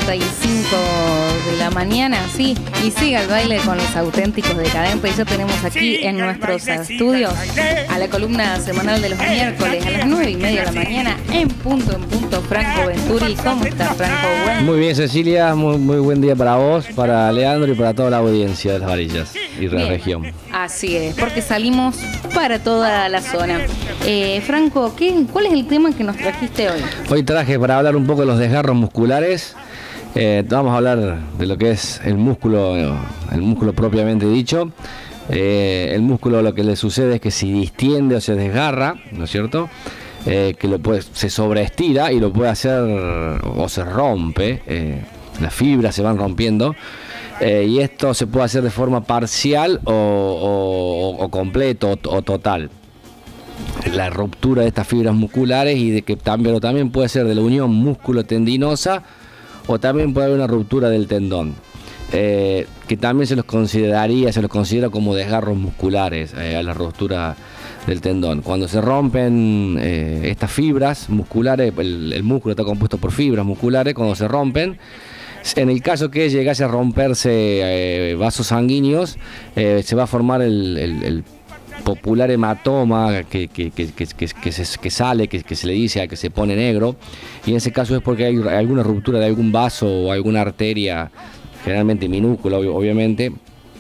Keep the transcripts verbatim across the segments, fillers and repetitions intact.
cuarenta y cinco de la mañana, sí, y sigue el baile con los auténticos decadentes. Ya tenemos aquí en nuestros estudios a la columna semanal de los miércoles a las nueve y media de la mañana, en punto, en punto, Franco Venturi. ¿Cómo está, Franco? Buen... Muy bien, Cecilia, muy, muy buen día para vos, para Leandro y para toda la audiencia de Las Varillas y la región. Así es, porque salimos para toda la zona. Eh, Franco, ¿qué, ¿cuál es el tema que nos trajiste hoy? Hoy traje para hablar un poco de los desgarros musculares. Eh, vamos a hablar de lo que es el músculo, el músculo propiamente dicho. Eh, el músculo, lo que le sucede es que si distiende o se desgarra, ¿no es cierto? Eh, que lo puede, se sobreestira y lo puede hacer o se rompe, eh, las fibras se van rompiendo. Eh, y esto se puede hacer de forma parcial o, o, o completo o, o total. La ruptura de estas fibras musculares y de que también, pero también puede ser de la unión músculo-tendinosa o también puede haber una ruptura del tendón. Eh, que también se los consideraría, se los considera como desgarros musculares eh, a la ruptura del tendón. Cuando se rompen eh, estas fibras musculares, el, el músculo está compuesto por fibras musculares, cuando se rompen, en el caso que llegase a romperse eh, vasos sanguíneos, eh, se va a formar el, el, el popular hematoma que, que, que, que, que, que, se, que sale, que, que se le dice que se pone negro, y en ese caso es porque hay alguna ruptura de algún vaso o alguna arteria, generalmente minúscula obviamente,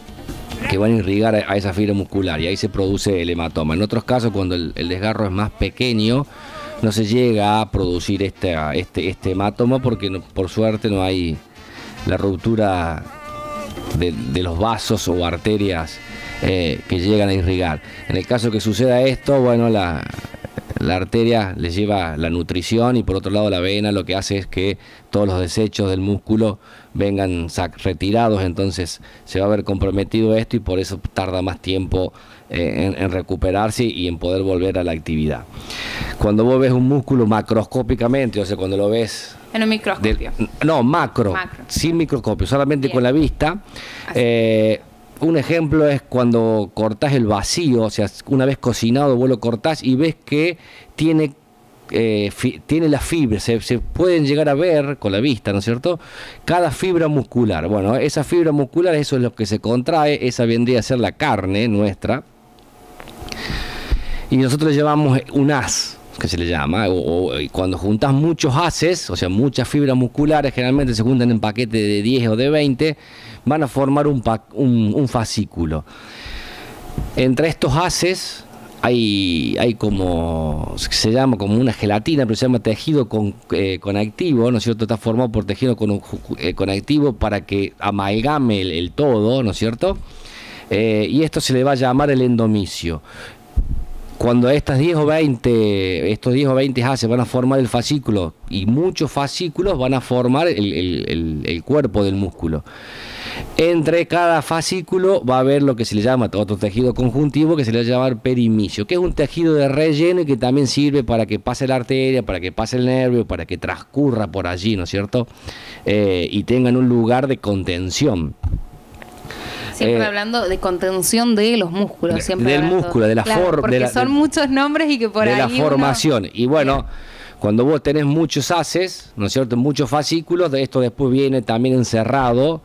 que van a irrigar a esa fibra muscular y ahí se produce el hematoma. En otros casos, cuando el, el desgarro es más pequeño, no se llega a producir este, este, este hematoma porque no, por suerte no hay la ruptura de, de los vasos o arterias eh, que llegan a irrigar. En el caso que suceda esto, bueno, la, la arteria le lleva la nutrición y por otro lado la vena lo que hace es que todos los desechos del músculo vengan retirados, entonces se va a ver comprometido esto y por eso tarda más tiempo eh, en, en recuperarse y en poder volver a la actividad. Cuando vos ves un músculo macroscópicamente, o sea, cuando lo ves... En un microscopio. De, no, macro, macro, sin microscopio, solamente Bien. Con la vista. Eh, un ejemplo es cuando cortás el vacío, o sea, una vez cocinado vos lo cortás y ves que tiene... Eh, fi, tiene las fibras, se, se pueden llegar a ver con la vista, ¿no es cierto? Cada fibra muscular, bueno, esa fibra muscular, eso es lo que se contrae, esa vendría a ser la carne nuestra, y nosotros le llamamos un haz, que se le llama, o, o cuando juntas muchos haces, o sea, muchas fibras musculares, generalmente se juntan en paquetes de diez o de veinte, van a formar un, un, un fascículo. Entre estos haces Hay, hay como, se llama como una gelatina, pero se llama tejido con, eh, conectivo, ¿no es cierto? Está formado por tejido con, eh, conectivo para que amalgame el, el todo, ¿no es cierto? Eh, y esto se le va a llamar el endomisio. Cuando estas diez o veinte, estos diez o veinte haces van a formar el fascículo y muchos fascículos van a formar el, el, el, el cuerpo del músculo. Entre cada fascículo va a haber lo que se le llama otro tejido conjuntivo que se le va a llamar perimisio, que es un tejido de relleno y que también sirve para que pase la arteria, para que pase el nervio, para que transcurra por allí, ¿no es cierto? Eh, y tengan un lugar de contención. Siempre eh, hablando de contención de los músculos. Siempre del hablando, músculo, de la claro, forma. Porque de la, son de, muchos nombres y que por de ahí. De la formación. Uno... Y bueno, Bien. Cuando vos tenés muchos haces, ¿no es cierto? Muchos fascículos, de esto después viene también encerrado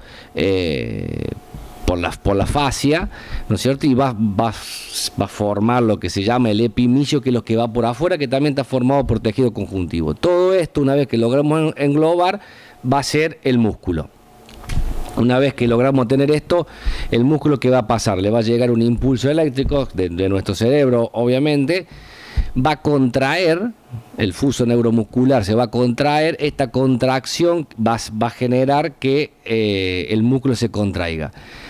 eh, por, la, por la fascia, ¿no es cierto? Y va, va, va a formar lo que se llama el epimisio, que es lo que va por afuera, que también está formado por tejido conjuntivo. Todo esto, una vez que logramos englobar, va a ser el músculo. Una vez que logramos tener esto, el músculo, ¿qué va a pasar? Le va a llegar un impulso eléctrico de, de nuestro cerebro, obviamente, va a contraer, el fuso neuromuscular se va a contraer, esta contracción va, va a generar que eh, el músculo se contraiga.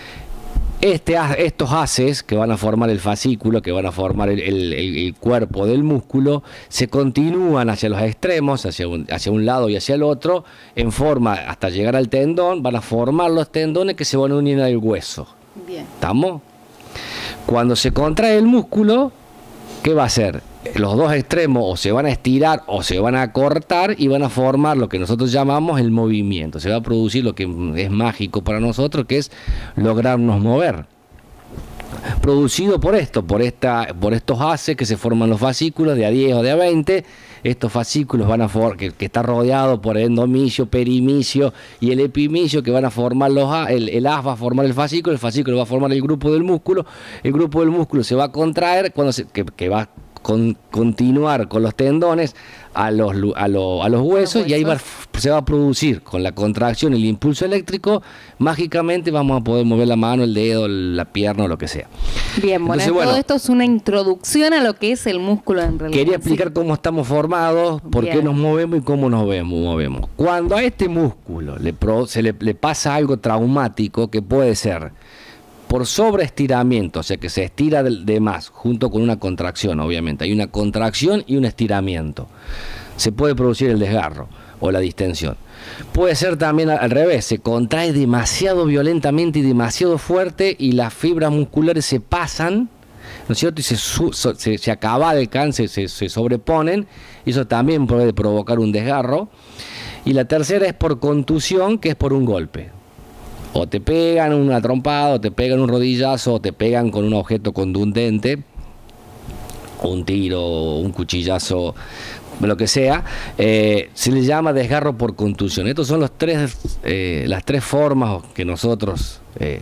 Este, estos haces que van a formar el fascículo, que van a formar el, el, el cuerpo del músculo, se continúan hacia los extremos, hacia un, hacia un lado y hacia el otro, en forma hasta llegar al tendón, van a formar los tendones que se van a unir al hueso. Bien. ¿Estamos? Cuando se contrae el músculo, ¿qué va a hacer? Los dos extremos o se van a estirar o se van a cortar y van a formar lo que nosotros llamamos el movimiento. Se va a producir lo que es mágico para nosotros, que es lograrnos mover. producido por esto, por esta, por estos haces que se forman los fascículos de a diez o de a veinte. Estos fascículos van a formar, que, que está rodeado por el endomicio, perimicio y el epimicio, que van a formar los el, el haz va a formar el fascículo, el fascículo va a formar el grupo del músculo, el grupo del músculo se va a contraer, cuando se, que, que va a con, continuar con los tendones a los, a, lo, a los huesos, los y ahí va, se va a producir con la contracción y el impulso eléctrico, mágicamente vamos a poder mover la mano, el dedo, la pierna o lo que sea. Bien, bueno, Entonces, bueno, todo esto es una introducción a lo que es el músculo en realidad. Quería explicar sí. cómo estamos formados, por Bien. qué nos movemos y cómo nos vemos, movemos. Cuando a este músculo le, pro, se le, le pasa algo traumático, que puede ser por sobreestiramiento, o sea que se estira de, de más, junto con una contracción, obviamente. Hay una contracción y un estiramiento. Se puede producir el desgarro o la distensión. Puede ser también al revés, se contrae demasiado violentamente y demasiado fuerte y las fibras musculares se pasan, ¿no es cierto? Y se, se, se acabalcan, se, se, se sobreponen, y eso también puede provocar un desgarro. Y la tercera es por contusión, que es por un golpe. O te pegan una trompada, o te pegan un rodillazo, o te pegan con un objeto contundente, un tiro, un cuchillazo, lo que sea, eh, se le llama desgarro por contusión. Estos son los tres, eh, las tres formas que nosotros eh,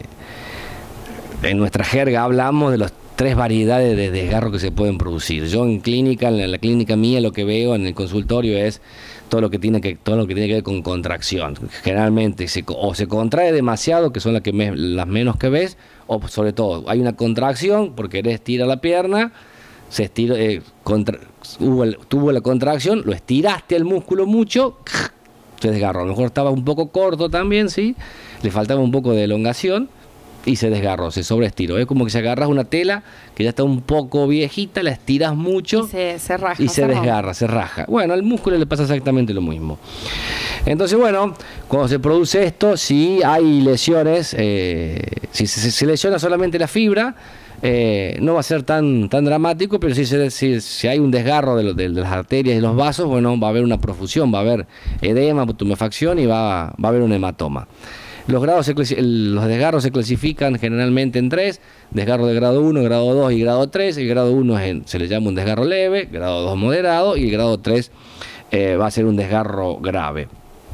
en nuestra jerga hablamos de las tres variedades de desgarro que se pueden producir. Yo en clínica, en la clínica mía, lo que veo en el consultorio es todo lo que tiene que todo lo que tiene que ver con contracción. Generalmente se, o se contrae demasiado, que son las que me, las menos que ves, o sobre todo hay una contracción porque querés estirar la pierna, se estira, eh, contra, hubo el, tuvo la contracción, lo estiraste al músculo mucho, se desgarró. A lo mejor estaba un poco corto también, sí, le faltaba un poco de elongación y se desgarró, se sobreestiró. Es como que si agarras una tela que ya está un poco viejita, la estiras mucho y se, se raja, y se, se desgarra, se raja. Bueno, al músculo le pasa exactamente lo mismo. Entonces, bueno, cuando se produce esto, si hay lesiones, eh, si se, se lesiona solamente la fibra, eh, no va a ser tan, tan dramático, pero si, se, si, si hay un desgarro de, lo, de, de las arterias y los vasos, bueno, va a haber una profusión, va a haber edema, tumefacción y va, va a haber un hematoma. Los, grados se, los desgarros se clasifican generalmente en tres: desgarro de grado uno, grado dos y grado tres. El grado uno es en, se le llama un desgarro leve, grado dos moderado, y el grado tres eh, va a ser un desgarro grave.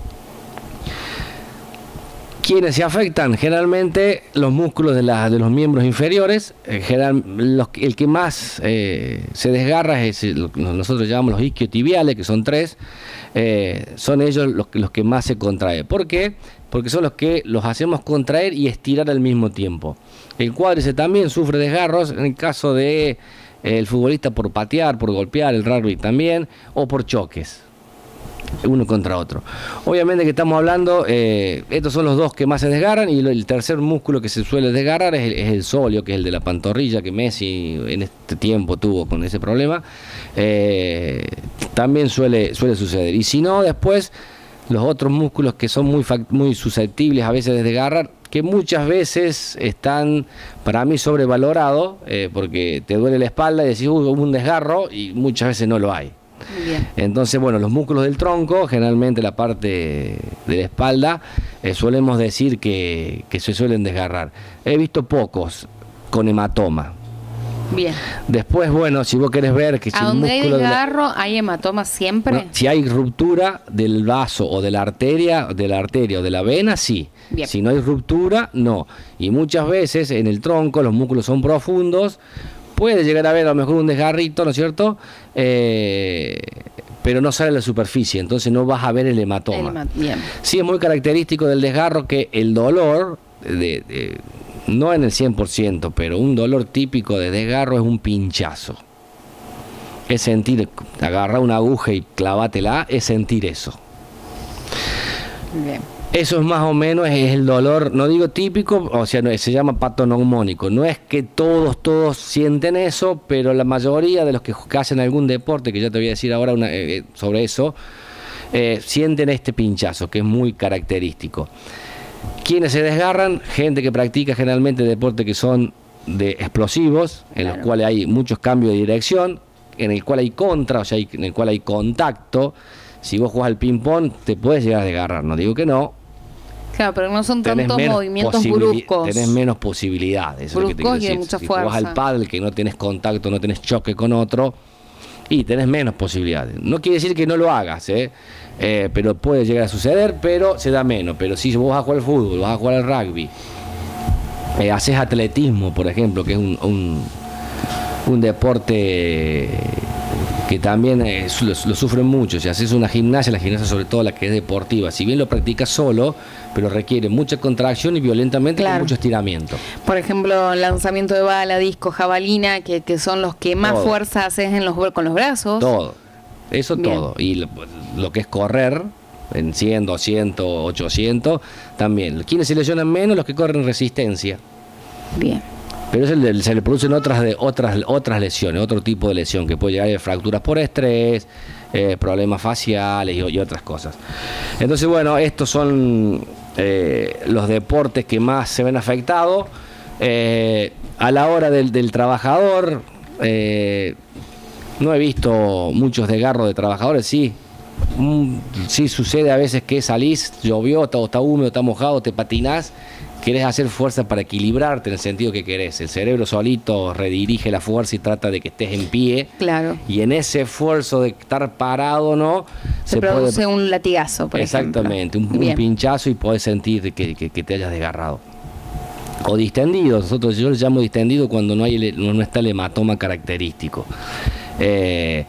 ¿Quiénes se afectan? Generalmente los músculos de, la, de los miembros inferiores. Eh, general, los, el que más eh, se desgarra es el, nosotros llamamos los isquiotibiales, que son tres. Eh, son ellos los, los que más se contraen. ¿Por qué? Porque son los que los hacemos contraer y estirar al mismo tiempo. El cuádriceps también sufre desgarros, en el caso de eh, el futbolista por patear, por golpear, el rugby también, o por choques, uno contra otro. Obviamente que estamos hablando, eh, estos son los dos que más se desgarran, y el tercer músculo que se suele desgarrar es el, es el sóleo, que es el de la pantorrilla, que Messi en este tiempo tuvo con ese problema. Eh, también suele, suele suceder. Y si no, después los otros músculos que son muy, muy susceptibles a veces de desgarrar, que muchas veces están para mí sobrevalorados, eh, porque te duele la espalda y decís, hubo un desgarro, y muchas veces no lo hay. Bien. Entonces, bueno, los músculos del tronco, generalmente la parte de la espalda, eh, solemos decir que, que se suelen desgarrar. He visto pocos con hematoma. Bien. Después, bueno, si vos querés ver que si ¿A donde hay desgarro de la... hay hematoma siempre? Bueno, si hay ruptura del vaso o de la arteria, de la arteria o de la vena, sí. Bien. Si no hay ruptura, no. Y muchas veces en el tronco los músculos son profundos, puede llegar a haber a lo mejor un desgarrito, ¿no es cierto? Eh, pero no sale a la superficie, entonces no vas a ver el hematoma. El hemat Bien. Sí es muy característico del desgarro que el dolor de, de no en el cien por ciento, pero un dolor típico de desgarro es un pinchazo. Es sentir, agarrar una aguja y clavátela, es sentir eso. Bien. Eso es más o menos es el dolor, no digo típico, o sea, no, se llama patoneumónico. No es que todos, todos sienten eso, pero la mayoría de los que hacen algún deporte, que ya te voy a decir ahora una, eh, sobre eso, eh, sienten este pinchazo, que es muy característico. Quienes se desgarran, gente que practica generalmente deportes que son de explosivos, en claro. los cuales hay muchos cambios de dirección, en el cual hay contra, o sea, en el cual hay contacto. Si vos jugás al ping-pong, te puedes llegar a desgarrar, no digo que no, Claro, pero no son tantos movimientos bruscos. Tenés menos posibilidades. Bruscos y de mucha si fuerza. Si vas al pádel, que no tenés contacto, no tenés choque con otro, y tenés menos posibilidades. No quiere decir que no lo hagas, ¿eh? Eh, pero puede llegar a suceder, pero se da menos. Pero si vos vas a jugar al fútbol, vas a jugar al rugby, eh, haces atletismo, por ejemplo, que es un, un, un deporte que también eh, lo, lo sufren mucho. Si haces una gimnasia, la gimnasia sobre todo la que es deportiva, si bien lo practicas solo, pero requiere mucha contracción y violentamente, claro, con mucho estiramiento. Por ejemplo, lanzamiento de bala, disco, jabalina, que, que son los que más todo. fuerza haces en los, con los brazos. Todo, eso bien. todo. Y lo, lo que es correr, en cien, doscientos, ochocientos, también. ¿Quiénes se lesionan menos? Los que corren resistencia. Bien. Pero se le, se le producen otras, de, otras, otras lesiones, otro tipo de lesión, que puede llegar a fracturas por estrés, eh, problemas faciales y, y otras cosas. Entonces, bueno, estos son eh, los deportes que más se ven afectados. Eh, a la hora del, del trabajador, eh, no he visto muchos desgarros de trabajadores, sí. Mm, sí sucede a veces que salís, llovió, está, está húmedo, está mojado, te patinás. Querés hacer fuerza para equilibrarte en el sentido que querés. El cerebro solito redirige la fuerza y trata de que estés en pie. Claro. Y en ese esfuerzo de estar parado, ¿no? Se, se produce puede... un latigazo, por Exactamente, ejemplo. Un, un pinchazo y podés sentir que, que, que te hayas desgarrado. O distendido. Nosotros, yo le llamo distendido cuando no, hay, no está el hematoma característico. Eh,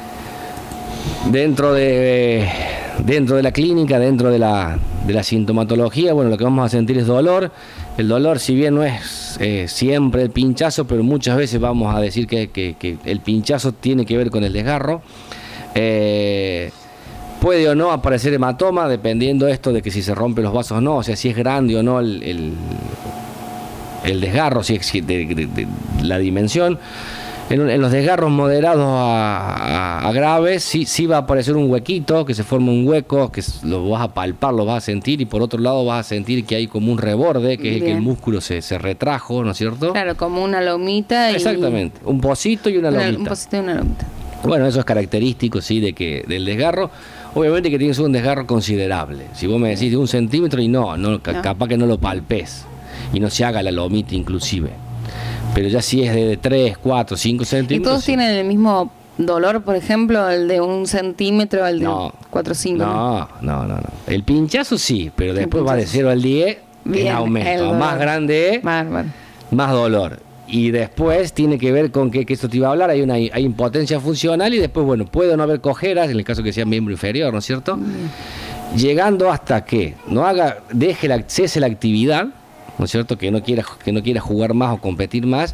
dentro de... Dentro de la clínica, dentro de la, de la sintomatología, bueno, lo que vamos a sentir es dolor. El dolor, si bien no es eh, siempre el pinchazo, pero muchas veces vamos a decir que, que, que el pinchazo tiene que ver con el desgarro. Eh, puede o no aparecer hematoma, dependiendo esto de que si se rompen los vasos o no, o sea, si es grande o no el, el, el desgarro, si es de, de, de la dimensión. En, en los desgarros moderados a, a, a graves sí, sí va a aparecer un huequito, que se forma un hueco, que lo vas a palpar, lo vas a sentir, y por otro lado vas a sentir que hay como un reborde, que Bien. es que el músculo se, se retrajo, ¿no es cierto? Claro, como una lomita. Y... Exactamente, un pocito y una, una lomita. Un pocito y una lomita. Bueno, eso es característico, sí, de que del desgarro. Obviamente que tiene que ser un desgarro considerable. Si vos me decís de un centímetro y no, no, no. capaz que no lo palpés y no se haga la lomita inclusive. Pero ya si es de tres, cuatro, cinco centímetros... ¿Y todos sí. tienen el mismo dolor, por ejemplo, el de un centímetro, el de no, cuatro o cinco? No, no, no, no. El pinchazo sí, pero después va de cero al diez en aumento. Más grande es, Bárbaro. más dolor. Y después tiene que ver con que, que esto te iba a hablar, hay una hay impotencia funcional y después, bueno, puede no haber cojeras, en el caso que sea miembro inferior, ¿no es cierto? Mm. Llegando hasta que no haga, deje la, cese la actividad, ¿no es cierto? Que no quiera, que no quiera jugar más o competir más,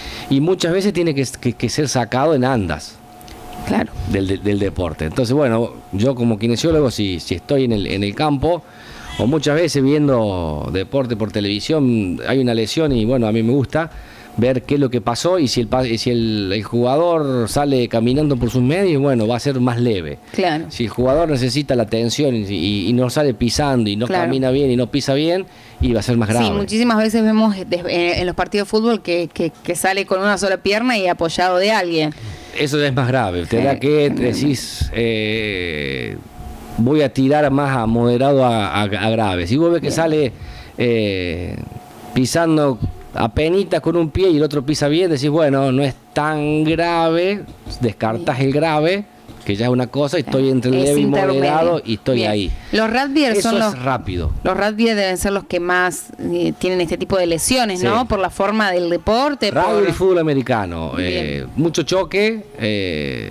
y muchas veces tiene que, que, que ser sacado en andas. Claro. Del, del, del deporte. Entonces, bueno, yo como kinesiólogo, si, si estoy en el, en el campo, o muchas veces viendo deporte por televisión, hay una lesión y bueno, a mí me gusta ver qué es lo que pasó y si el si el, el jugador sale caminando por sus medios, bueno, va a ser más leve. Claro. Si el jugador necesita la atención y, y, y no sale pisando y no claro. camina bien y no pisa bien, y va a ser más grave. Sí, muchísimas veces vemos en los partidos de fútbol que, que, que sale con una sola pierna y apoyado de alguien. Eso es más grave. Te da que decís, eh, voy a tirar más a moderado a, a, a grave. Si vos ves que bien. sale eh, pisando apenitas con un pie y el otro pisa bien, decís, bueno, no es tan grave, descartás el grave, que ya es una cosa, y estoy entre el leve y moderado y estoy bien. ahí. Los rugbyers son los es rápido. Los rugbyers deben ser los que más eh, tienen este tipo de lesiones, sí. ¿no? Por la forma del deporte. Rugby por... y fútbol americano, eh, mucho choque, eh,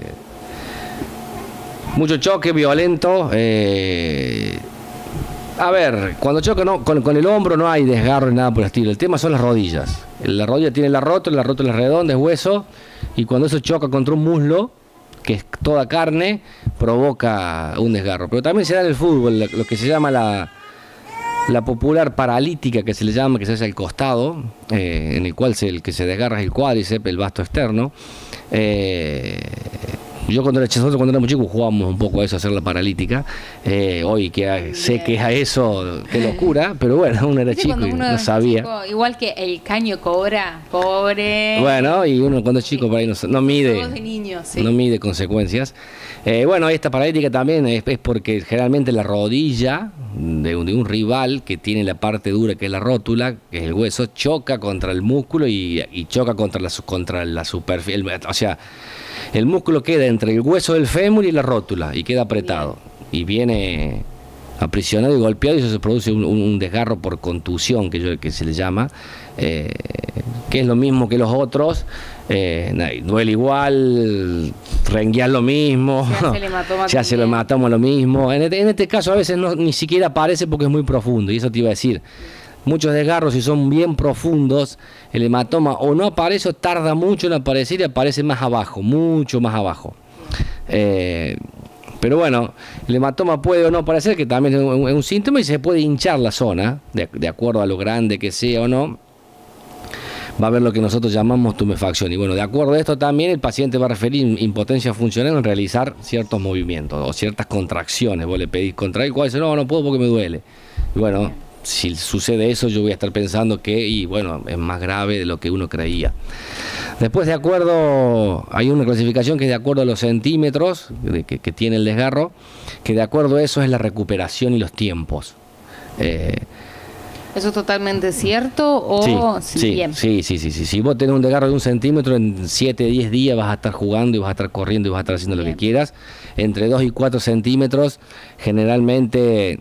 mucho choque violento. Eh, A ver, cuando choca no, con, con el hombro no hay desgarro ni nada por el estilo. El tema son las rodillas. La rodilla tiene la rótula, la rótula es redonda, es hueso, y cuando eso choca contra un muslo, que es toda carne, provoca un desgarro. Pero también se da en el fútbol, lo que se llama la, la popular paralítica, que se le llama, que se hace al costado, eh, en el cual se, el que se desgarra es el cuádriceps, el vasto externo. Eh, Yo cuando, nosotros cuando éramos chicos jugábamos un poco a eso, a hacer la paralítica. Eh, hoy que a, sé que es a eso, qué locura, pero bueno, uno era ¿Viste chico y uno no sabía. Chico, igual que el caño cobra, pobre. Bueno, y uno cuando es chico por ahí no, no mide, de niños, sí. no mide consecuencias. Eh, bueno, esta paralítica también es, es porque generalmente la rodilla de un, de un rival que tiene la parte dura que es la rótula, que es el hueso, choca contra el músculo y, y choca contra la, contra la superficie, o sea, el músculo queda entre el hueso del fémur y la rótula y queda apretado. Bien. Y viene aprisionado y golpeado y eso se produce un, un desgarro por contusión, que, yo, que se le llama, eh, que es lo mismo que los otros. Eh, duele igual, renguear lo mismo, se hace el hematoma lo mismo. En este, en este caso a veces no, ni siquiera aparece porque es muy profundo, y eso te iba a decir. Muchos desgarros, si son bien profundos, el hematoma o no aparece o tarda mucho en aparecer y aparece más abajo, mucho más abajo. Eh, pero bueno, el hematoma puede o no aparecer, que también es un, es un síntoma, y se puede hinchar la zona, de, de acuerdo a lo grande que sea o no. Va a haber lo que nosotros llamamos tumefacción. Y bueno, de acuerdo a esto también el paciente va a referir impotencia funcional en realizar ciertos movimientos o ciertas contracciones. Vos le pedís contraer, y dice, no, no puedo porque me duele. Y bueno, si sucede eso, yo voy a estar pensando que, y bueno, es más grave de lo que uno creía. Después, de acuerdo, hay una clasificación que es de acuerdo a los centímetros de que, que tiene el desgarro, que de acuerdo a eso es la recuperación y los tiempos. Eh, ¿Eso es totalmente cierto o sí, sí, sí, bien? Sí, sí, sí, sí. Si vos tenés un desgarro de un centímetro, en siete, diez días vas a estar jugando y vas a estar corriendo y vas a estar haciendo bien lo que quieras. Entre dos y cuatro centímetros, generalmente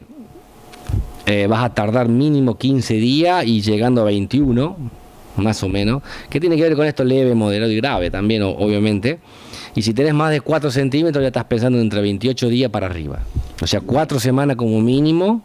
eh, vas a tardar mínimo quince días y llegando a veintiuno, más o menos. ¿Qué tiene que ver con esto? Leve, moderado y grave también, obviamente. Y si tenés más de cuatro centímetros, ya estás pensando entre veintiocho días para arriba. O sea, cuatro semanas como mínimo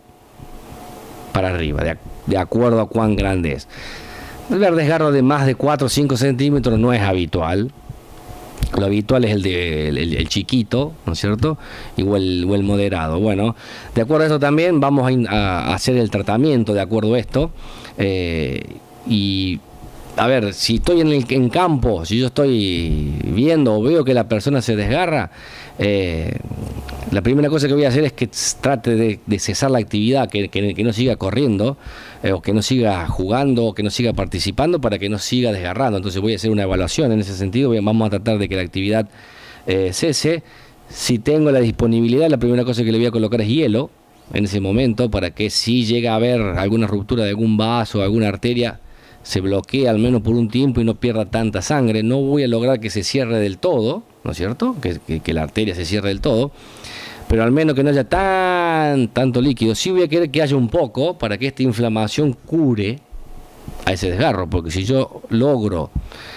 para arriba, de, de acuerdo a cuán grande es. El desgarro de más de cuatro o cinco centímetros no es habitual. Lo habitual es el, de, el, el chiquito, ¿no es cierto? Y o el, o el moderado. Bueno, de acuerdo a esto también vamos a, a hacer el tratamiento de acuerdo a esto. Eh, y a ver, si estoy en el en campo, si yo estoy viendo o veo que la persona se desgarra, eh, la primera cosa que voy a hacer es que trate de, de cesar la actividad, que, que, que no siga corriendo, eh, o que no siga jugando, o que no siga participando para que no siga desgarrando. Entonces voy a hacer una evaluación en ese sentido, vamos a tratar de que la actividad eh, cese. Si tengo la disponibilidad, la primera cosa que le voy a colocar es hielo en ese momento, para que si llega a haber alguna ruptura de algún vaso, alguna arteria, se bloquee al menos por un tiempo y no pierda tanta sangre. No voy a lograr que se cierre del todo, ¿no es cierto? Que, que, que la arteria se cierre del todo, pero al menos que no haya tan tanto líquido. Sí voy a querer que haya un poco para que esta inflamación cure a ese desgarro, porque si yo logro,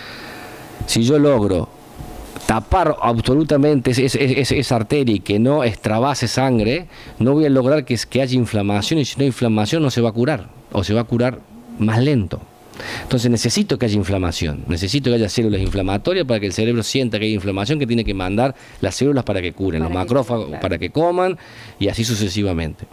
si yo logro tapar absolutamente esa, esa, esa arteria y que no extravase sangre, no voy a lograr que, que haya inflamación, y si no hay inflamación no se va a curar, o se va a curar más lento. Entonces necesito que haya inflamación, necesito que haya células inflamatorias para que el cerebro sienta que hay inflamación, que tiene que mandar las células para que curen, para los macrófagos claro. para que coman, y así sucesivamente.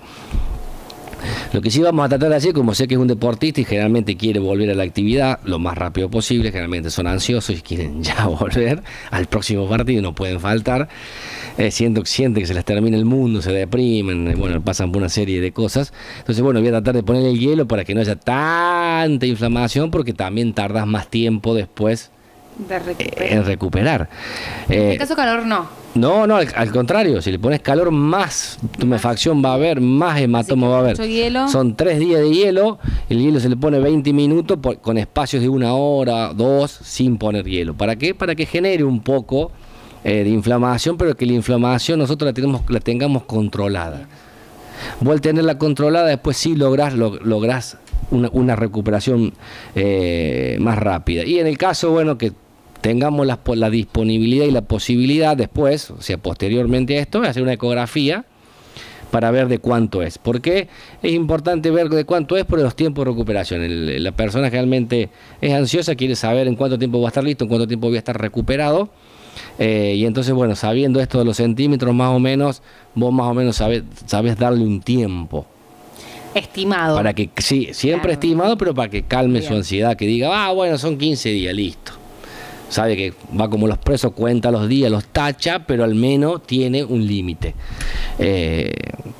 Lo que sí vamos a tratar de hacer, como sé que es un deportista y generalmente quiere volver a la actividad lo más rápido posible, generalmente son ansiosos y quieren ya volver al próximo partido, no pueden faltar, eh, siento, siente que se les termina el mundo, se deprimen, bueno, pasan por una serie de cosas. Entonces, bueno, voy a tratar de poner el hielo para que no haya tanta inflamación, porque también tardas más tiempo después de recuperar. Eh, en recuperar. En eh, este caso calor no. No, no, al, al contrario, si le pones calor, más tumefacción va a haber, más hematoma va a haber. Hielo. Son tres días de hielo, el hielo se le pone veinte minutos por, con espacios de una hora, dos, sin poner hielo. ¿Para qué? Para que genere un poco eh, de inflamación, pero que la inflamación nosotros la, tenemos, la tengamos controlada. Vos al tenerla controlada, después sí lográs, lo, lográs una, una recuperación eh, más rápida. Y en el caso, bueno, que tengamos la, la disponibilidad y la posibilidad después, o sea, posteriormente a esto, hacer una ecografía para ver de cuánto es. Porque es importante ver de cuánto es por los tiempos de recuperación. El, la persona realmente es ansiosa, quiere saber en cuánto tiempo va a estar listo, en cuánto tiempo voy a estar recuperado. Eh, y entonces, bueno, sabiendo esto de los centímetros más o menos, vos más o menos sabés, sabés darle un tiempo. Estimado. Para que, sí, siempre claro. estimado, pero para que calme Bien. su ansiedad, que diga, ah, bueno, son quince días, listo. sabe que va como los presos, cuenta los días, los tacha, pero al menos tiene un límite. Eh,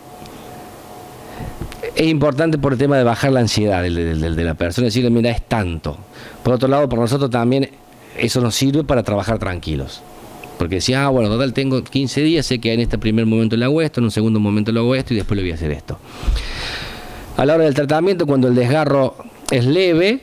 es importante por el tema de bajar la ansiedad de, de, de, de la persona, decirle, mira, es tanto. Por otro lado, para nosotros también eso nos sirve para trabajar tranquilos. Porque decía, ah, bueno, total, tengo quince días, sé que en este primer momento le hago esto, en un segundo momento le hago esto y después le voy a hacer esto. A la hora del tratamiento, cuando el desgarro es leve,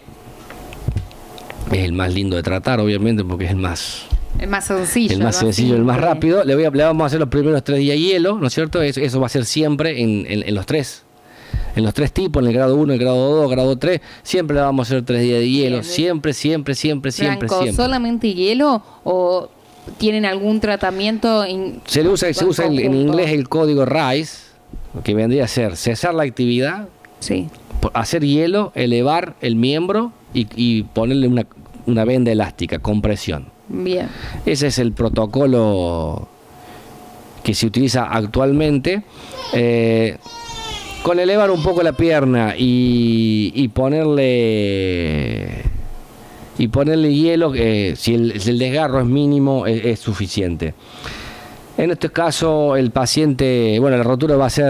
es el más lindo de tratar, obviamente, porque es el más... El más sencillo. El más sencillo, el más rápido. Le, voy a, le vamos a hacer los primeros tres días hielo, ¿no es cierto? Eso, eso va a ser siempre en, en, en los tres. En los tres tipos, en el grado uno, el grado dos, el grado tres, siempre le vamos a hacer tres días de hielo. Bien, siempre, siempre, siempre, siempre, Franco, siempre. ¿solamente hielo o tienen algún tratamiento? In... Se le usa, se usa en, en inglés el código RICE, que vendría a ser cesar la actividad, sí, hacer hielo, elevar el miembro y, y ponerle una, una venda elástica, compresión. Bien. Ese es el protocolo que se utiliza actualmente. Eh, con elevar un poco la pierna y, y ponerle y ponerle hielo, eh, si, el, si el desgarro es mínimo, es, es suficiente. En este caso, el paciente, bueno, la rotura va a ser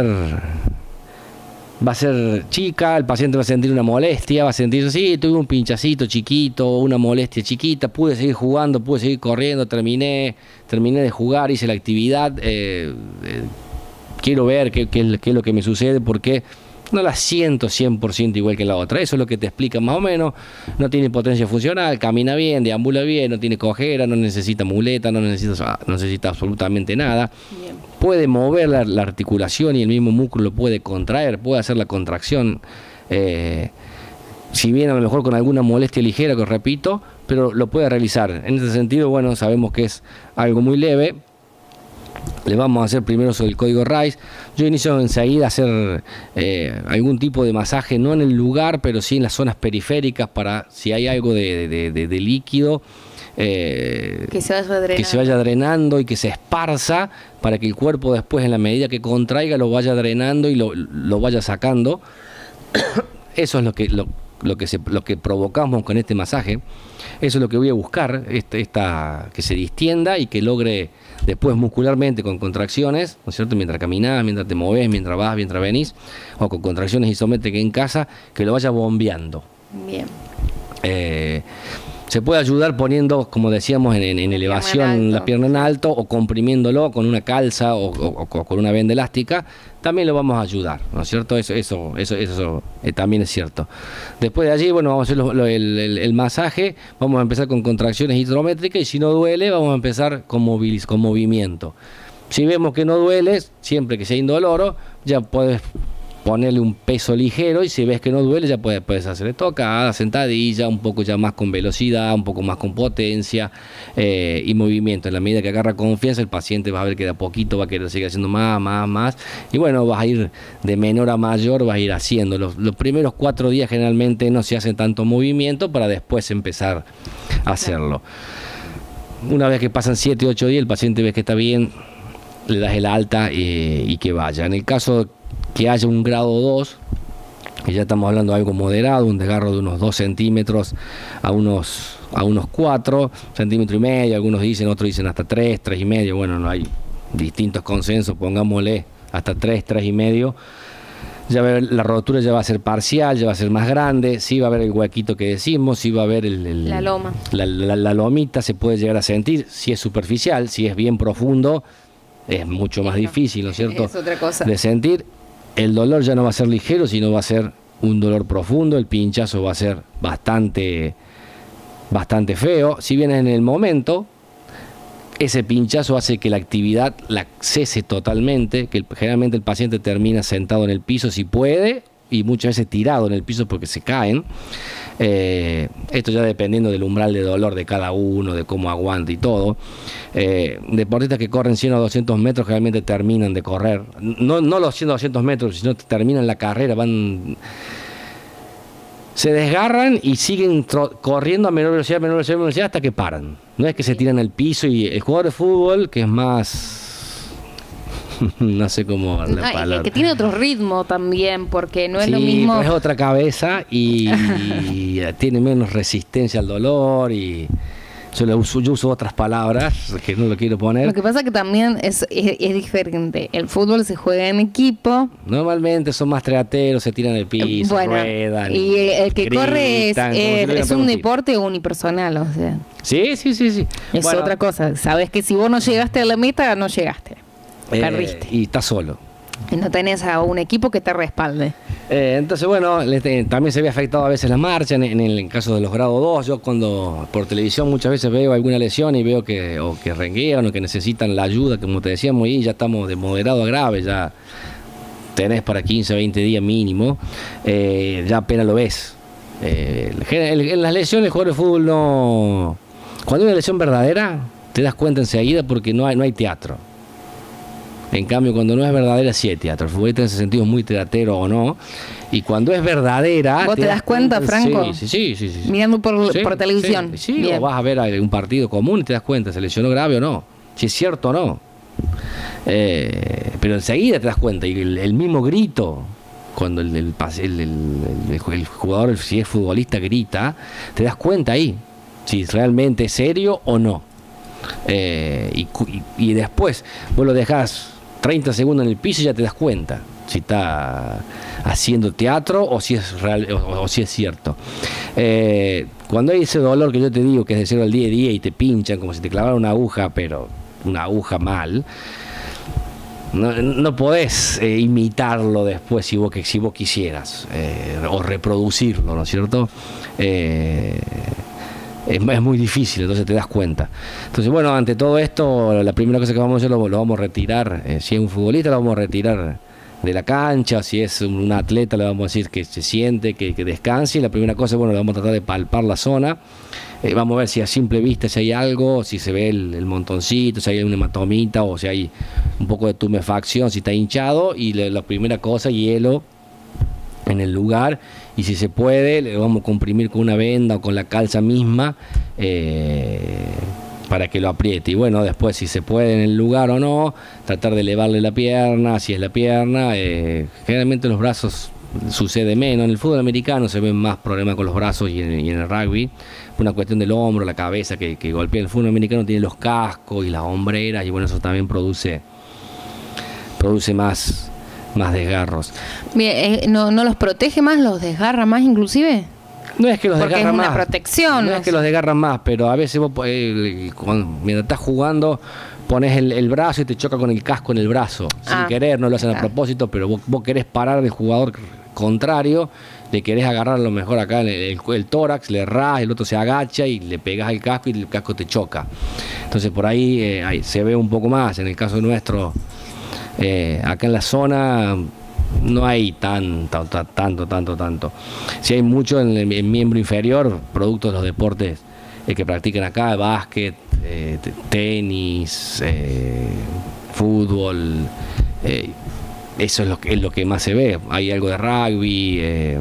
va a ser chica, el paciente va a sentir una molestia, va a sentir, sí, tuve un pinchacito chiquito, una molestia chiquita, pude seguir jugando, pude seguir corriendo, terminé, terminé de jugar, hice la actividad, eh, eh, quiero ver qué, qué, qué es lo que me sucede, porque no la siento cien por ciento igual que la otra. Eso es lo que te explica más o menos. No tiene potencia funcional, camina bien, deambula bien, no tiene cojera, no necesita muleta, no necesita, no necesita absolutamente nada. Bien. Puede mover la, la articulación y el mismo músculo lo puede contraer, puede hacer la contracción. Eh, si bien a lo mejor con alguna molestia ligera, que repito, pero lo puede realizar. En ese sentido, bueno, sabemos que es algo muy leve. Le vamos a hacer primero sobre el código RICE. Yo inicio enseguida a hacer eh, algún tipo de masaje, no en el lugar, pero sí en las zonas periféricas, para si hay algo de, de, de, de líquido, eh, que, se vaya drenando. que se vaya drenando y que se esparza, para que el cuerpo después, en la medida que contraiga, lo vaya drenando y lo, lo vaya sacando. Eso es lo que, lo, lo, que se, lo que provocamos con este masaje. Eso es lo que voy a buscar, esta, esta, que se distienda y que logre después muscularmente con contracciones, ¿no es cierto? Mientras caminás, mientras te movés, mientras vas, mientras venís, o con contracciones isométricas en casa, que lo vaya bombeando. Bien. Eh, se puede ayudar poniendo, como decíamos, en, en, en elevación la pierna en alto, o comprimiéndolo con una calza o, o, o con una venda elástica. También lo vamos a ayudar, ¿no es cierto? Eso, eso, eso, eso eh, también es cierto. Después de allí, bueno, vamos a hacer lo, lo, el, el, el masaje. Vamos a empezar con contracciones isométricas, y si no duele, vamos a empezar con, moviliz con movimiento. Si vemos que no duele, siempre que sea indoloro, ya puedes ponerle un peso ligero, y si ves que no duele, ya puedes, puedes hacerle tocada, sentadilla, un poco ya más con velocidad, un poco más con potencia eh, y movimiento. En la medida que agarra confianza, el paciente va a ver que de a poquito va a querer seguir haciendo más, más, más, y bueno, vas a ir de menor a mayor, vas a ir haciendo. Los, los primeros cuatro días generalmente no se hace tanto movimiento, para después empezar a hacerlo. Una vez que pasan siete, ocho días, el paciente ve que está bien, le das el alta y, y que vaya. En el caso que haya un grado dos, que ya estamos hablando de algo moderado, un desgarro de unos dos centímetros a unos, a unos cuatro centímetros y medio, algunos dicen, otros dicen hasta tres, tres y medio, bueno, no hay distintos consensos, pongámosle hasta tres, tres y medio. Ya va a haber, la rotura ya va a ser parcial, ya va a ser más grande, sí va a haber el huequito que decimos, sí va a haber el, el, la loma. La, la, la lomita se puede llegar a sentir, si es superficial, si es bien profundo, es mucho más difícil, ¿no es cierto? Es otra cosa. De sentir. El dolor ya no va a ser ligero, sino va a ser un dolor profundo. El pinchazo va a ser bastante, bastante feo. Si bien en el momento, ese pinchazo hace que la actividad la cese totalmente, que el, generalmente el paciente termina sentado en el piso si puede, y muchas veces tirado en el piso porque se caen. Eh, esto ya dependiendo del umbral de dolor de cada uno, de cómo aguanta y todo. Eh, deportistas que corren cien o doscientos metros generalmente terminan de correr, no, no los cien o doscientos metros, sino que terminan la carrera, van, se desgarran y siguen corriendo a menor velocidad, menor velocidad, menor velocidad hasta que paran. No es que se tiran al piso. Y el jugador de fútbol, que es más... no sé cómo la ah, palabra. Que tiene otro ritmo también, porque no es sí, lo mismo. Es otra cabeza y, y tiene menos resistencia al dolor y Yo, le uso, yo uso otras palabras que no lo quiero poner. Lo que pasa que también es, es, es diferente. El fútbol se juega en equipo. Normalmente son más treateros, se tiran el piso, bueno, ruedan. Y el que gritan, corre es, es, es un deporte unipersonal, o sea. Sí, sí, sí, sí. Es bueno, otra cosa. Sabes que si vos no llegaste a la meta, no llegaste. Eh, Perdiste. Y estás solo. Y no tenés a un equipo que te respalde. Eh, entonces, bueno, este, también se ve afectado a veces la marcha en, en el caso de los grados dos. Yo cuando por televisión muchas veces veo alguna lesión y veo que o que renguean o que necesitan la ayuda, como te decíamos, y ya estamos de moderado a grave, ya tenés para quince, veinte días mínimo, eh, ya apenas lo ves. Eh, en las lesiones el jugador de fútbol no... Cuando hay una lesión verdadera, te das cuenta enseguida porque no hay, no hay teatro. En cambio, cuando no es verdadera, sí hay teatro. El futbolista en ese sentido es muy teatero o no. Y cuando es verdadera... ¿Vos te, te das cuenta, cuenta, Franco? Sí, sí, sí. sí, sí. Mirando por, sí, por televisión. Sí, sí o vas a ver un partido común y te das cuenta, ¿se lesionó grave o no? Si es cierto o no. Eh, pero enseguida te das cuenta. Y el, el mismo grito, cuando el, el, el, el, el jugador, si es futbolista, grita, te das cuenta ahí. Si realmente es serio o no. Eh, y, y, y después vos lo dejás treinta segundos en el piso y ya te das cuenta si está haciendo teatro o si es real o, o si es cierto. Eh, cuando hay ese dolor que yo te digo que es de cero al diez día y te pinchan como si te clavaran una aguja, pero una aguja mal, no, no podés eh, imitarlo después si vos, si vos quisieras eh, o reproducirlo, ¿no es cierto? Eh, Es, es muy difícil, entonces te das cuenta. Entonces, bueno, ante todo esto, la primera cosa que vamos a hacer lo, lo vamos a retirar. Eh, si es un futbolista, lo vamos a retirar de la cancha. Si es un atleta, le vamos a decir que se siente, que, que descanse. Y la primera cosa, bueno, le vamos a tratar de palpar la zona. Eh, vamos a ver si a simple vista si hay algo, si se ve el, el montoncito, si hay una hematomita o si hay un poco de tumefacción, si está hinchado. Y le, la primera cosa, hielo en el lugar, y si se puede le vamos a comprimir con una venda o con la calza misma eh, para que lo apriete. Y bueno, después si se puede en el lugar o no, tratar de elevarle la pierna, si es la pierna. Eh, generalmente los brazos sucede menos. En el fútbol americano se ven más problemas con los brazos y en, y en el rugby, una cuestión del hombro, la cabeza que, que golpea. El fútbol americano tiene los cascos y las hombreras, y bueno, eso también produce produce más más desgarros. Bien, eh, ¿no, ¿no los protege más, los desgarra más inclusive? No es que los Porque desgarra es una más. protección. No, no es que los desgarran más, pero a veces vos, eh, cuando, mientras estás jugando, pones el, el brazo y te choca con el casco en el brazo. Ah, sin querer, no lo hacen ah. a propósito, pero vos, vos querés parar del jugador contrario, le querés agarrar a lo mejor acá en el, el, el tórax, le errás, el otro se agacha y le pegás el casco y el casco te choca. Entonces por ahí, eh, ahí se ve un poco más. En el caso nuestro, Eh, acá en la zona no hay tanto, tanto, tanto, tanto. Sí hay mucho en el, el miembro inferior, producto de los deportes eh, que practican acá, básquet, eh, tenis, eh, fútbol. Eh, eso es lo, que, es lo que más se ve. Hay algo de rugby, eh,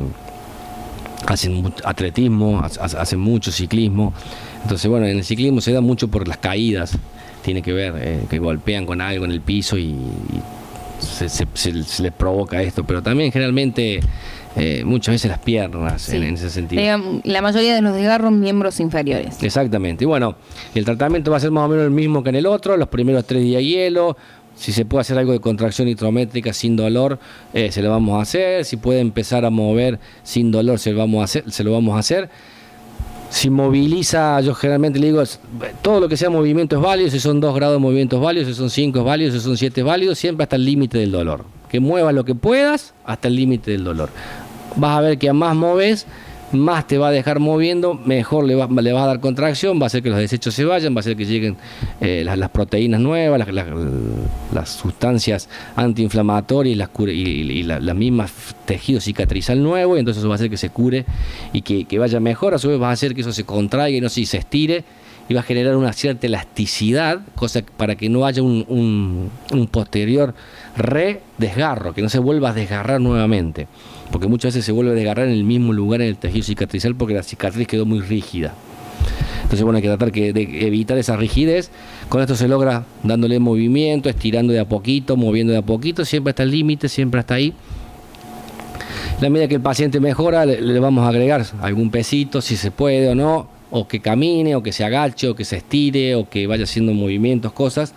hacen atletismo, hacen mucho ciclismo. Entonces, bueno, en el ciclismo se da mucho por las caídas. Tiene que ver, eh, que golpean con algo en el piso y, y se, se, se, se les provoca esto, pero también generalmente eh, muchas veces las piernas, sí, en, en ese sentido. La mayoría de los desgarros miembros inferiores. Exactamente. Y bueno, el tratamiento va a ser más o menos el mismo que en el otro, los primeros tres días hielo. Si se puede hacer algo de contracción hitrométrica sin dolor, eh, se lo vamos a hacer. Si puede empezar a mover sin dolor, se lo vamos a hacer. Se lo vamos a hacer. Si moviliza, yo generalmente le digo, todo lo que sea movimiento es válido. Si son dos grados de movimiento es válido, si son cinco es válido, si son siete es válido, siempre hasta el límite del dolor. Que muevas lo que puedas hasta el límite del dolor. Vas a ver que a más moves, más te va a dejar moviendo, mejor le, va, le vas a dar contracción, va a hacer que los desechos se vayan, va a hacer que lleguen eh, las, las proteínas nuevas, las, las, las sustancias antiinflamatorias, las cure, y, y las la mismas tejidos cicatrizal nuevo, y entonces eso va a hacer que se cure y que, que vaya mejor. A su vez va a hacer que eso se contraiga y no sé, se estire, y va a generar una cierta elasticidad, cosa para que no haya un, un, un posterior re-desgarro, que no se vuelva a desgarrar nuevamente, porque muchas veces se vuelve a desgarrar en el mismo lugar en el tejido cicatrizal porque la cicatriz quedó muy rígida. Entonces, bueno, hay que tratar que, de evitar esa rigidez. Con esto se logra dándole movimiento, estirando de a poquito, moviendo de a poquito, siempre hasta el límite, siempre hasta ahí. A medida que el paciente mejora, le, le vamos a agregar algún pesito, si se puede o no. o que camine, o que se agache, o que se estire, o que vaya haciendo movimientos, cosas.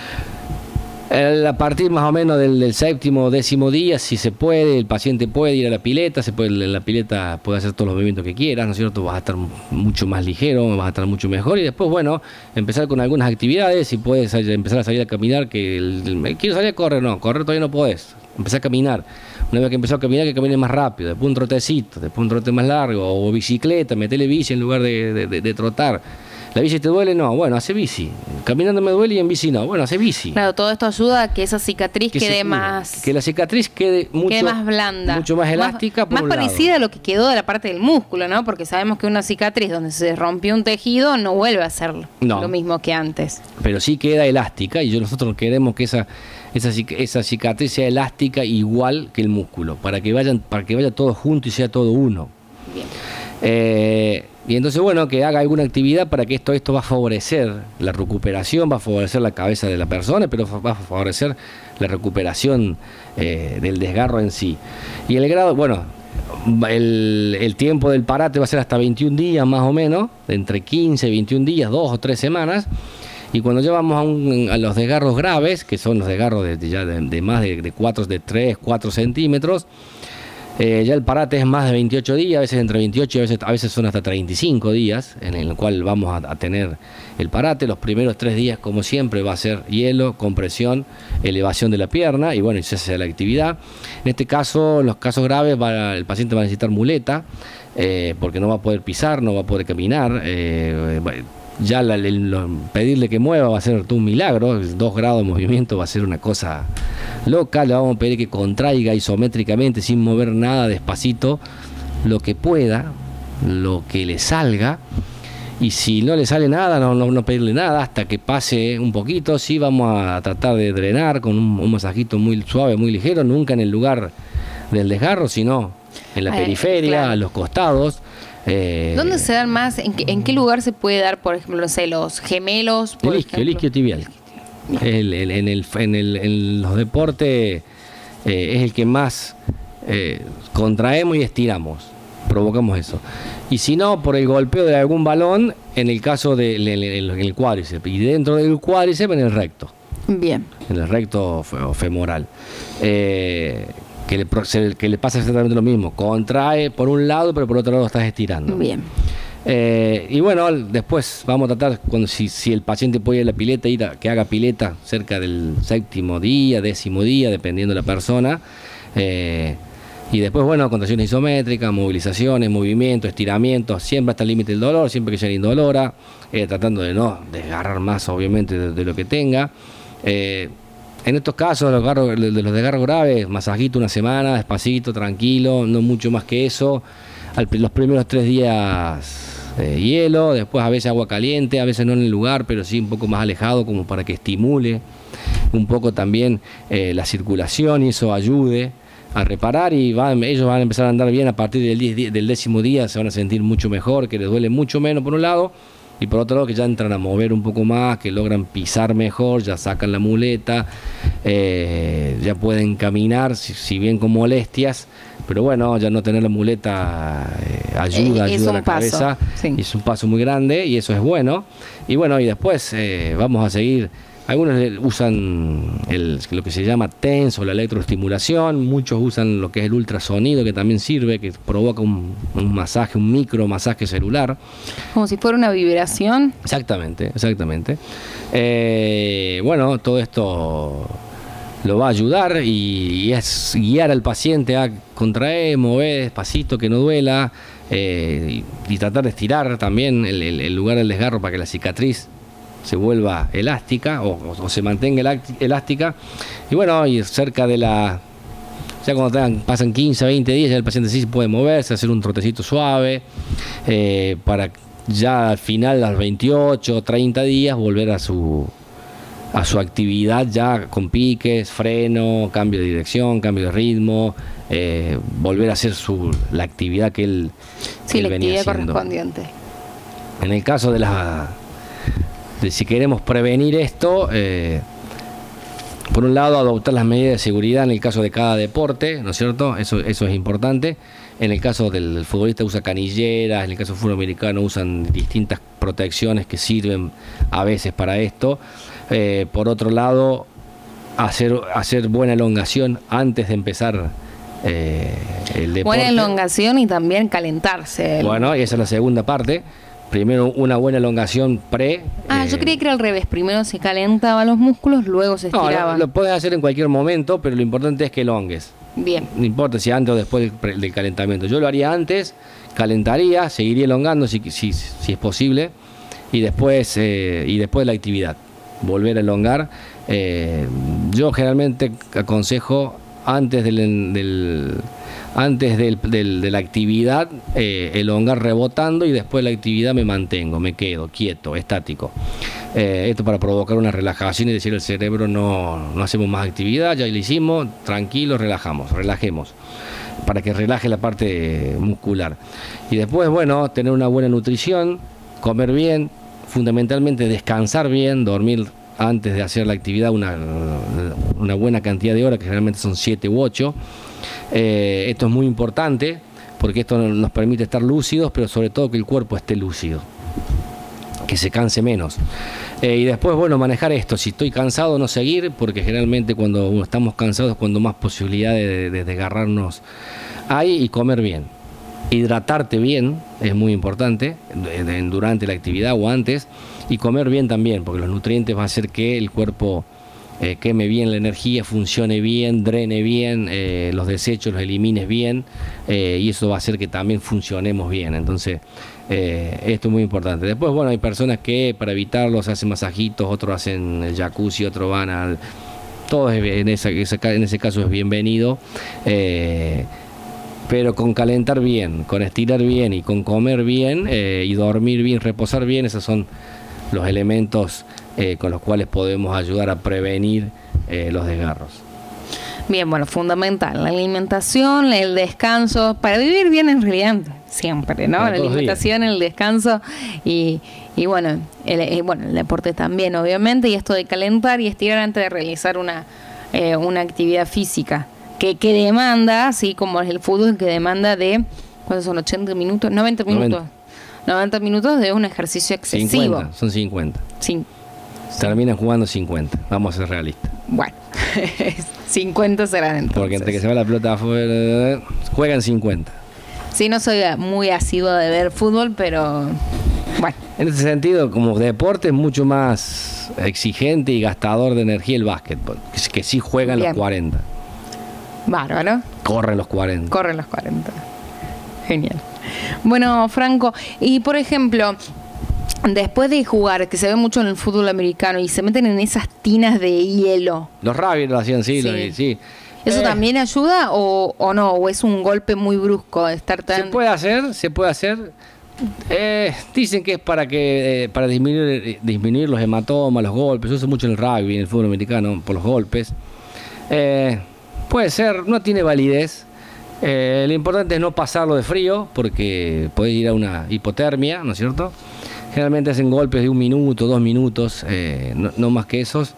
A partir más o menos del, del séptimo o décimo día, si se puede, el paciente puede ir a la pileta, se puede, en la pileta puede hacer todos los movimientos que quieras, ¿no es cierto? Vas a estar mucho más ligero, vas a estar mucho mejor, y después, bueno, empezar con algunas actividades, y puedes empezar a salir a caminar, que el, el, quiero salir a correr, no, correr todavía no podés, empezar a caminar. Una vez que empezó a caminar, que camine más rápido, después un trotecito, después un trote más largo, o bicicleta, metele bici en lugar de, de, de, de trotar. ¿La bici te duele? No, bueno, hace bici. Caminando me duele y en bici no. Bueno, hace bici. Claro, todo esto ayuda a que esa cicatriz que quede se, más... Que la cicatriz quede mucho quede más blanda. Mucho más elástica. Más, por más un parecida lado. a lo que quedó de la parte del músculo, ¿no? Porque sabemos que una cicatriz donde se rompió un tejido no vuelve a ser no. lo mismo que antes. Pero sí queda elástica, y yo, nosotros queremos que esa, esa, esa cicatriz sea elástica igual que el músculo, para que vayan, para que vaya todo junto y sea todo uno. Bien. Eh, y entonces, bueno, que haga alguna actividad para que esto, esto va a favorecer la recuperación, va a favorecer la cabeza de la persona, pero va a favorecer la recuperación eh, del desgarro en sí. Y el grado, bueno, el, el tiempo del parate va a ser hasta veintiún días más o menos, entre quince y veintiún días, dos o tres semanas. Y cuando ya vamos a, un, a los desgarros graves, que son los desgarros de, de, ya de, de más de, de, cuatro, de tres, cuatro centímetros, Eh, ya el parate es más de veintiocho días, a veces entre veintiocho y a veces, a veces son hasta treinta y cinco días en el cual vamos a, a tener el parate. Los primeros tres días, como siempre, va a ser hielo, compresión, elevación de la pierna, y bueno, y se hace la actividad. En este caso, en los casos graves, va, el paciente va a necesitar muleta, eh, porque no va a poder pisar, no va a poder caminar. Eh, ya la, el, lo, pedirle que mueva va a ser todo un milagro. Dos grados de movimiento va a ser una cosa loca. Le vamos a pedir que contraiga isométricamente, sin mover nada, despacito, lo que pueda, lo que le salga. Y si no le sale nada, no, no, no pedirle nada hasta que pase un poquito. Sí, vamos a tratar de drenar con un, un masajito muy suave, muy ligero, nunca en el lugar del desgarro, sino en la eh, periferia, claro. a los costados. Eh, ¿Dónde se dan más? ¿En qué, ¿En qué lugar se puede dar, por ejemplo, no sé, los gemelos? Por el isquio, el isquio tibial. El, el, en, el, en, el, en los deportes eh, es el que más eh, contraemos y estiramos, provocamos eso. Y si no, por el golpeo de algún balón, en el caso del de, el, el cuádriceps. Y dentro del cuádriceps, en el recto. Bien. En el recto femoral. Eh, Que le, que le pasa exactamente lo mismo, contrae por un lado, pero por otro lado estás estirando. Bien. Eh, y bueno, después vamos a tratar, cuando si, si el paciente puede ir a la pileta, ir a, que haga pileta cerca del séptimo día, décimo día, dependiendo de la persona. Eh, y después, bueno, contracciones isométricas, movilizaciones, movimientos, estiramientos, siempre hasta el límite del dolor, siempre que sea indolora, eh, tratando de no desgarrar más, obviamente, de, de lo que tenga. Eh, En estos casos, los desgarros, de los desgarros graves, masajito una semana, despacito, tranquilo, no mucho más que eso. Al, los primeros tres días eh, hielo, después a veces agua caliente, a veces no en el lugar, pero sí un poco más alejado, como para que estimule un poco también eh, la circulación, y eso ayude a reparar, y van, ellos van a empezar a andar bien a partir del, diez, del décimo día, se van a sentir mucho mejor, que les duele mucho menos por un lado, y por otro lado que ya entran a mover un poco más, que logran pisar mejor, ya sacan la muleta, eh, ya pueden caminar, si, si bien con molestias, pero bueno, ya no tener la muleta eh, ayuda, eh, ayuda a la paso, cabeza, sí. Es un paso muy grande y eso es bueno. Y bueno, y después eh, vamos a seguir. Algunos usan el, lo que se llama T E N S o la electroestimulación, muchos usan lo que es el ultrasonido, que también sirve, que provoca un, un masaje, un micro masaje celular. Como si fuera una vibración. Exactamente, exactamente. Eh, bueno, todo esto lo va a ayudar y, y es guiar al paciente a contraer, mover despacito, que no duela, eh, y, y tratar de estirar también el, el, el lugar del desgarro para que la cicatriz se vuelva elástica o, o, o se mantenga elástica. Y bueno, y cerca de la, ya cuando tengan, pasan quince, veinte días, ya el paciente sí puede moverse, hacer un trotecito suave, eh, para ya al final, a los veintiocho, treinta días, volver a su a su actividad ya con piques, freno, cambio de dirección, cambio de ritmo, eh, volver a hacer su la actividad que él, sí, que él la venía actividad haciendo. Correspondiente. En el caso de la de si queremos prevenir esto, eh, por un lado adoptar las medidas de seguridad en el caso de cada deporte, ¿no es cierto? Eso, eso es importante. En el caso del, del futbolista usa canilleras, en el caso del fútbol americano usan distintas protecciones que sirven a veces para esto. Eh, por otro lado, hacer, hacer buena elongación antes de empezar eh, el deporte. Buena elongación y también calentarse. Bueno, y esa es la segunda parte. Primero una buena elongación pre. Ah, eh, yo creí que era al revés. Primero se calentaban los músculos, luego se estiraban. No, lo, lo puedes hacer en cualquier momento, pero lo importante es que elongues. Bien. No importa si antes o después del, del calentamiento. Yo lo haría antes, calentaría, seguiría elongando si, si, si es posible, y después, eh, y después de la actividad, volver a elongar. Eh, yo generalmente aconsejo antes del... del antes del, del, de la actividad, eh, elongar rebotando y después de la actividad me mantengo, me quedo quieto, estático. Eh, esto para provocar una relajación y decir al cerebro no, no hacemos más actividad, ya lo hicimos, tranquilo, relajamos, relajemos, para que relaje la parte muscular. Y después, bueno, tener una buena nutrición, comer bien, fundamentalmente descansar bien, dormir antes de hacer la actividad una, una buena cantidad de horas, que generalmente son siete u ocho. Eh, esto es muy importante porque esto nos permite estar lúcidos, pero sobre todo que el cuerpo esté lúcido, que se canse menos. Eh, y después, bueno, manejar esto. Si estoy cansado, no seguir, porque generalmente cuando estamos cansados es cuando más posibilidades de, de desgarrarnos hay, y comer bien. Hidratarte bien es muy importante durante la actividad o antes, y comer bien también, porque los nutrientes van a hacer que el cuerpo eh, queme bien la energía, funcione bien, drene bien, eh, los desechos los elimines bien, eh, y eso va a hacer que también funcionemos bien. Entonces eh, esto es muy importante. Después, bueno, hay personas que para evitarlos hacen masajitos, otros hacen el jacuzzi, otros van al... Todo es, en, esa, en ese caso es bienvenido, eh, pero con calentar bien, con estirar bien y con comer bien eh, y dormir bien, reposar bien, esos son los elementos eh, con los cuales podemos ayudar a prevenir eh, los desgarros. Bien, bueno, fundamental, la alimentación, el descanso, para vivir bien en realidad siempre, ¿no? La alimentación, el descanso y, y bueno, el, el, bueno, el deporte también, obviamente, y esto de calentar y estirar antes de realizar una, eh, una actividad física. Que, que demanda, así como el fútbol, que demanda de, ¿cuántos son? ochenta minutos, noventa minutos. noventa. noventa minutos de un ejercicio excesivo. cincuenta, son cincuenta. Sí. Terminan jugando cincuenta, vamos a ser realistas. Bueno, cincuenta serán entonces. Porque entre que se va la pelota afuera, juegan cincuenta. Sí, no soy muy asidua de ver fútbol, pero bueno. En ese sentido, como deporte es mucho más exigente y gastador de energía el básquetbol, que, que sí juegan Bien. Los cuarenta. Bárbaro. Corren los cuarenta. Corren los cuarenta. Genial. Bueno, Franco, y por ejemplo, después de jugar, que se ve mucho en el fútbol americano, y se meten en esas tinas de hielo. Los rugby lo hacían, sí. Sí. Lo, sí. ¿Eso eh, también ayuda o, o no? ¿O es un golpe muy brusco de estar tan...? Se puede hacer, se puede hacer. Eh, dicen que es para que eh, para disminuir, disminuir los hematomas, los golpes. Se usa mucho en el rugby, en el fútbol americano, por los golpes. Eh... Puede ser, no tiene validez. Eh, lo importante es no pasarlo de frío, porque puede ir a una hipotermia, ¿no es cierto? Generalmente hacen golpes de un minuto, dos minutos, eh, no, no más que esos.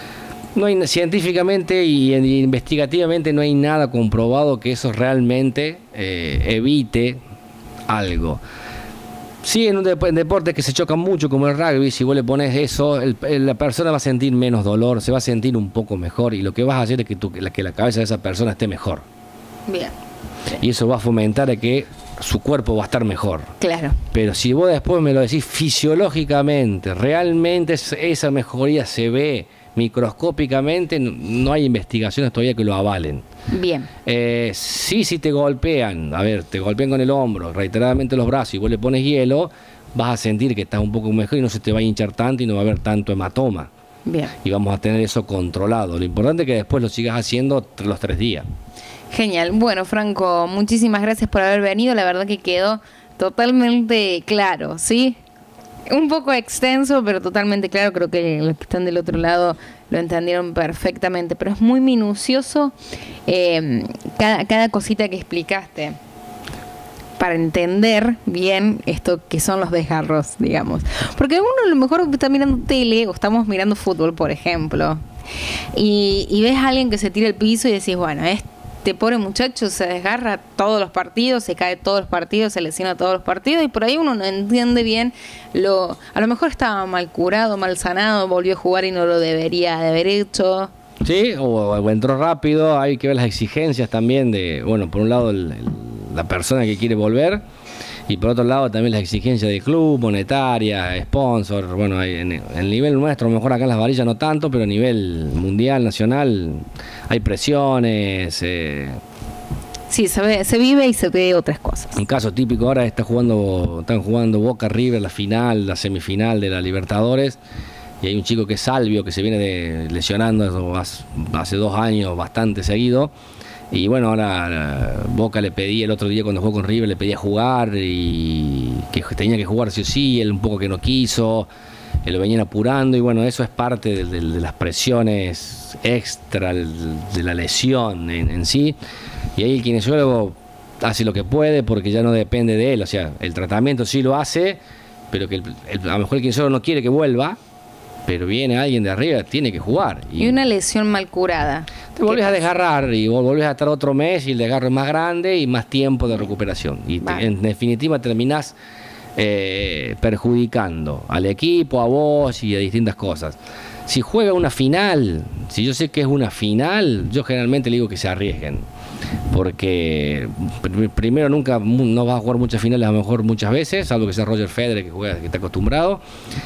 No hay, científicamente y, y investigativamente no hay nada comprobado que eso realmente eh, evite algo. Sí, en un dep en deporte que se choca mucho como el rugby, si vos le pones eso, el, el, la persona va a sentir menos dolor, se va a sentir un poco mejor, y lo que vas a hacer es que, tu, que, la, que la cabeza de esa persona esté mejor. Bien. Y eso va a fomentar a que su cuerpo va a estar mejor. Claro. Pero si vos después me lo decís fisiológicamente, realmente esa mejoría se ve microscópicamente, no hay investigaciones todavía que lo avalen. Bien. Eh, sí, si te golpean, a ver, te golpean con el hombro, reiteradamente los brazos, y vos le pones hielo, vas a sentir que estás un poco mejor y no se te va a hinchar tanto y no va a haber tanto hematoma. Bien. Y vamos a tener eso controlado. Lo importante es que después lo sigas haciendo los tres días. Genial. Bueno, Franco, muchísimas gracias por haber venido. La verdad que quedó totalmente claro, ¿sí? Un poco extenso, pero totalmente claro. Creo que los que están del otro lado lo entendieron perfectamente, pero es muy minucioso eh, cada, cada cosita que explicaste para entender bien esto que son los desgarros, digamos. Porque uno a lo mejor está mirando tele o estamos mirando fútbol, por ejemplo, y, y ves a alguien que se tira al piso y decís, bueno, es este pobre muchacho se desgarra todos los partidos, se cae todos los partidos, se lesiona todos los partidos, y por ahí uno no entiende bien, lo a lo mejor estaba mal curado, mal sanado, volvió a jugar y no lo debería de haber hecho. Sí, o, o entró rápido. Hay que ver las exigencias también de, bueno, por un lado el, el, la persona que quiere volver, y por otro lado también las exigencias del club, monetaria, sponsor. Bueno, en, en el nivel nuestro, a lo mejor acá en Las Varillas no tanto, pero a nivel mundial, nacional, hay presiones. Eh. Sí, se ve, se vive y se ve otras cosas. Un caso típico ahora está jugando, están jugando Boca River, la final, la semifinal de la Libertadores, y hay un chico que es Salvio, que se viene de, lesionando hace dos años bastante seguido. Y bueno, ahora Boca le pedía el otro día cuando jugó con River, le pedía jugar y que tenía que jugar sí o sí, él un poco que no quiso, lo venían apurando, y bueno, eso es parte de, de, de las presiones extra de la lesión en, en sí. Y ahí el kinesiólogo hace lo que puede porque ya no depende de él, o sea, el tratamiento sí lo hace, pero que el, el, a lo mejor el kinesiólogo no quiere que vuelva, pero viene alguien de arriba, tiene que jugar. Y, y una lesión mal curada. Te volvés a desgarrar y volvés a estar otro mes y el desgarro es más grande y más tiempo de recuperación. Y vale. te, en definitiva terminás eh, perjudicando al equipo, a vos y a distintas cosas. Si juega una final, si yo sé que es una final, yo generalmente le digo que se arriesguen. Porque primero nunca no vas a jugar muchas finales, a lo mejor muchas veces, salvo que sea Roger Federer que juega, que está acostumbrado.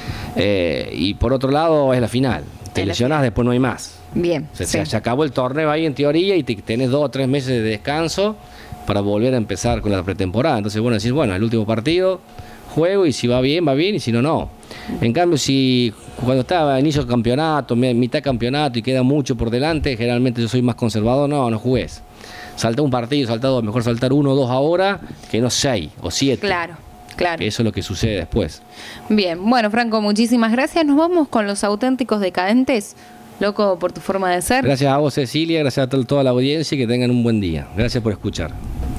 Eh, y por otro lado es la final. Te lesionás, después no hay más. Bien. O sea, sí. Se acabó el torneo ahí en teoría y te, tenés dos o tres meses de descanso para volver a empezar con la pretemporada. Entonces, bueno, decís, bueno, el último partido juego y si va bien, va bien y si no, no. En cambio, si cuando estaba a inicio del campeonato, mitad campeonato y queda mucho por delante, generalmente yo soy más conservador, no, no jugués. Salta un partido, salta dos, mejor saltar uno o dos ahora que no seis o siete. Claro, claro. Eso es lo que sucede después. Bien, bueno, Franco, muchísimas gracias. Nos vamos con los auténticos decadentes. Loco por tu forma de ser. Gracias a vos, Cecilia, gracias a toda la audiencia y que tengan un buen día. Gracias por escuchar.